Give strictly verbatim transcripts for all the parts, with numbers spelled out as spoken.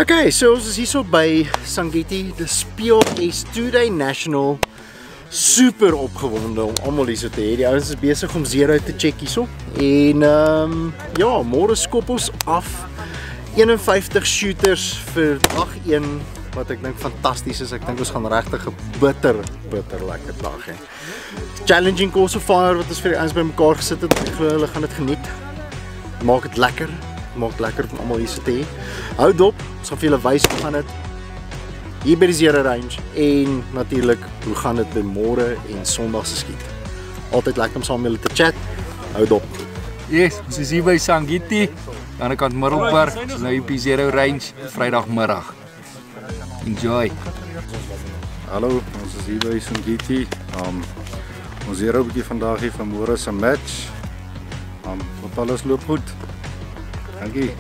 Okay, so ons is hier so by Sangiti, die speel is two-day national. Super opgewonde om almal hier so te hê. Die ouens is besig om zero te check hierso. En ehm um, ja, môre skop ons af eenenvyftig shooters vir dag een wat ek dink fantasties is. Ek dink ons gaan regtig 'n bitter bitter lekker dag hê. Challenging course of fire wat ons vir die ouens bymekaar gesit het. Ek glo hulle gaan dit geniet. Maak dit lekker. Maak lekker om almal hier so te hê. Hou dop, ons gaan vir julle wys hoe gaan dit hier by die Zero Range en natuurlik hoe gaan dit by môre en Sondag se skiet. Altyd lekker om saam met julle te chat. Hou dop. Yes, ons is hier by Sangiti, aan die kant Middelburg, nou hier by Zero Range, Vrydagmiddag. Enjoy. Hallo, ons is hier by Sangiti. Um, ons hier 'n bietjie vandag hier van môre se match. Um, wat alles loop goed. Dankie.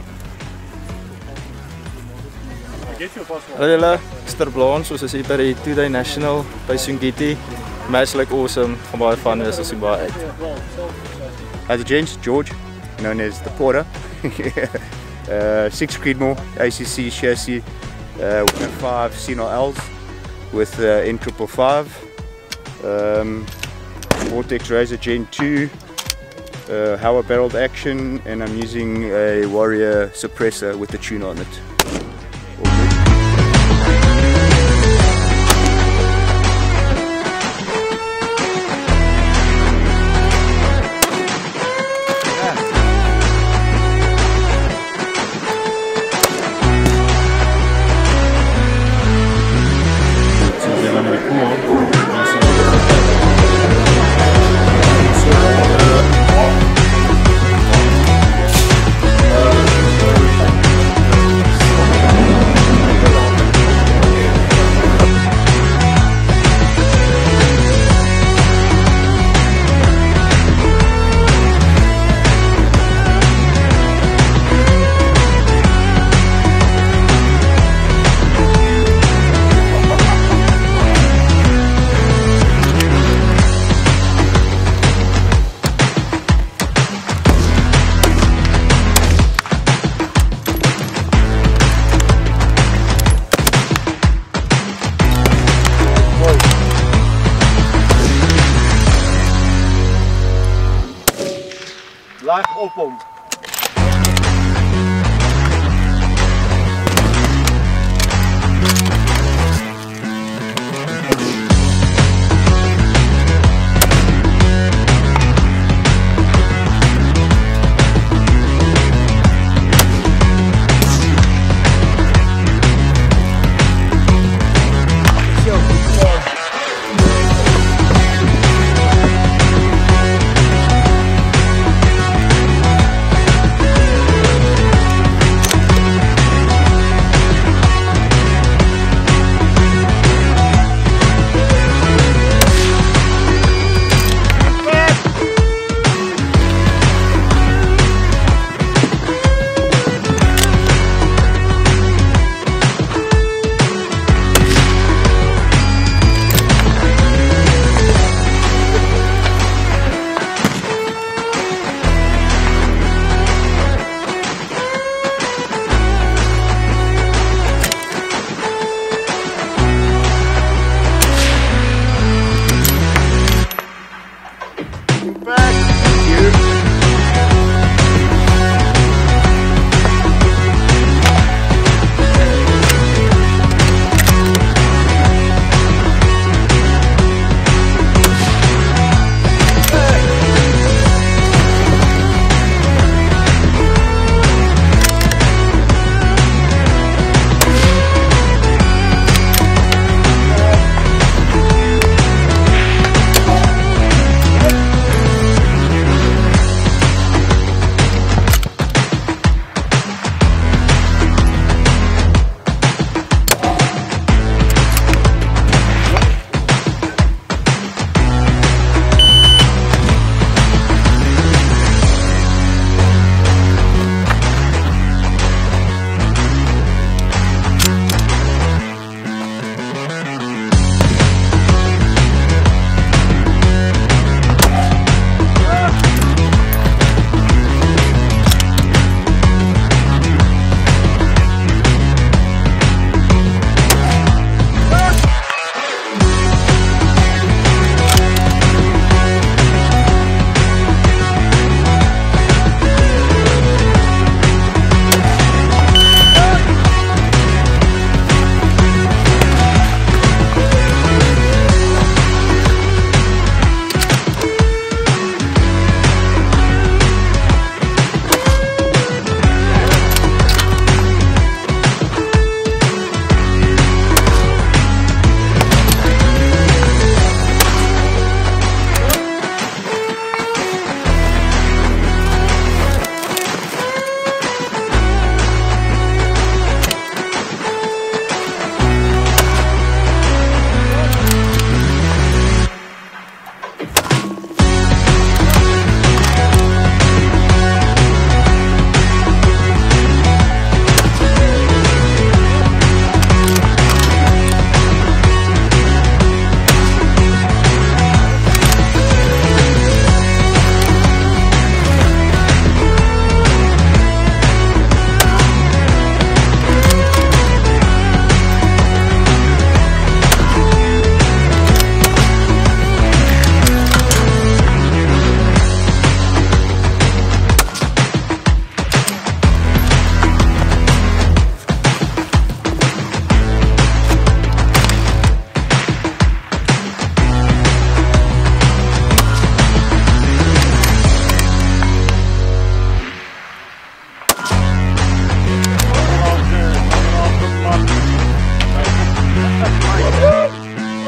Hallo julle, Mister Blons, ons is hier by die two-day national by Sangiti. Match like awesome, gaan baie fun wees, ons sien baie uit. Hi the gents, George, known as the Porter. uh, six Creedmoor, A C C chassis, uh, one oh five C N R Ls with uh, N five five, um, Vortex Razor Gen two, uh, Howard barreled action, and I'm using a Warrior suppressor with the tuner on it. Laag op hom.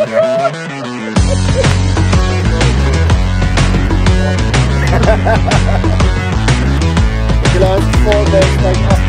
Julle het voor deze kijk af.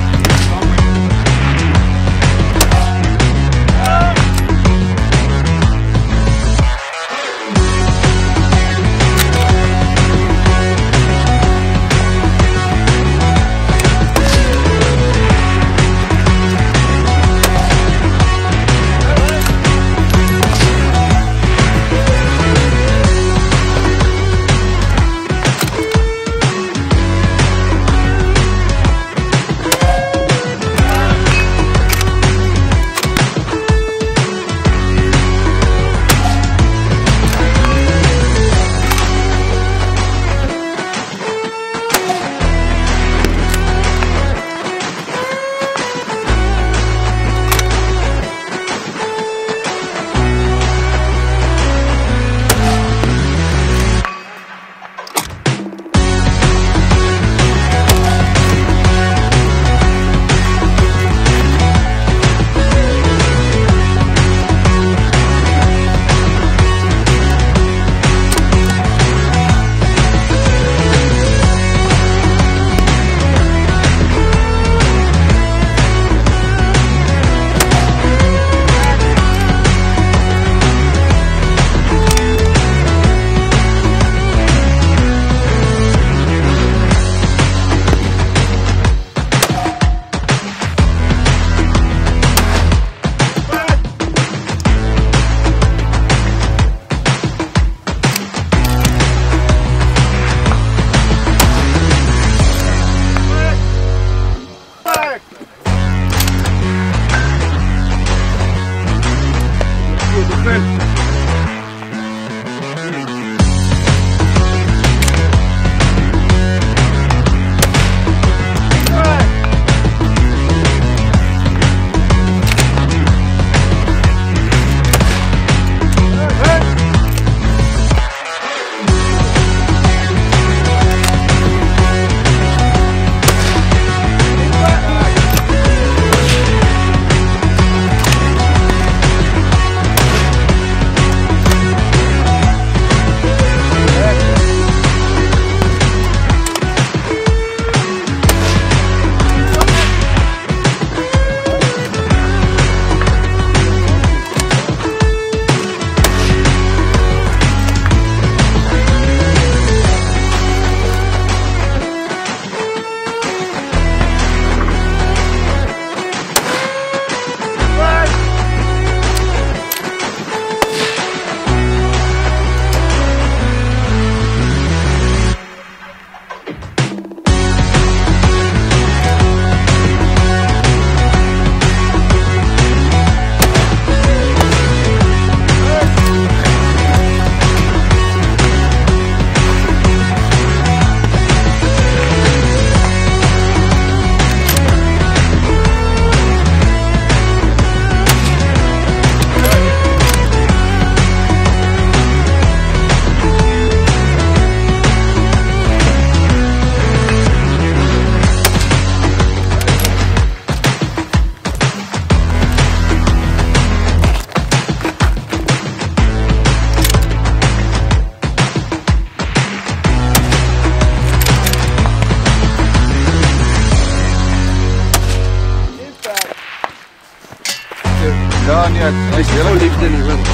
Ja nee, hy is heel liefde in die wind.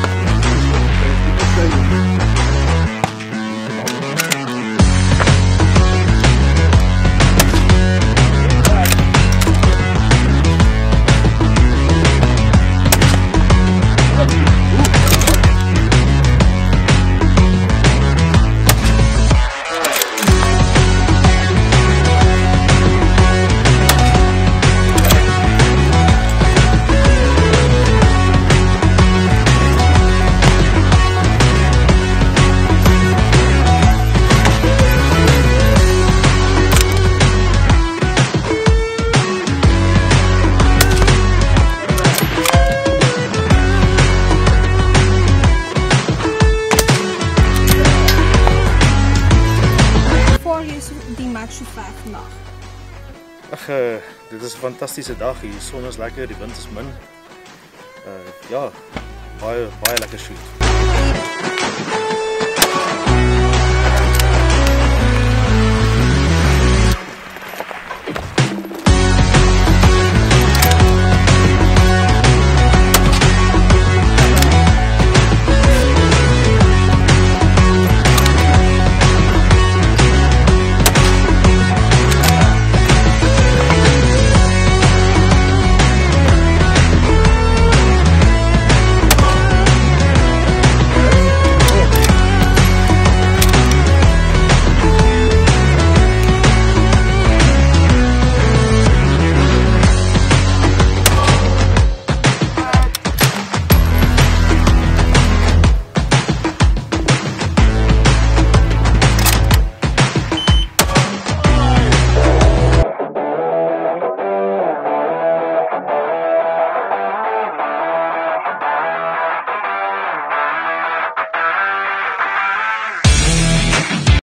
Ag, uh, dit is 'n fantastiese dag hier. Die son is lekker, die wind is min. Uh ja, baie baie lekker shoot.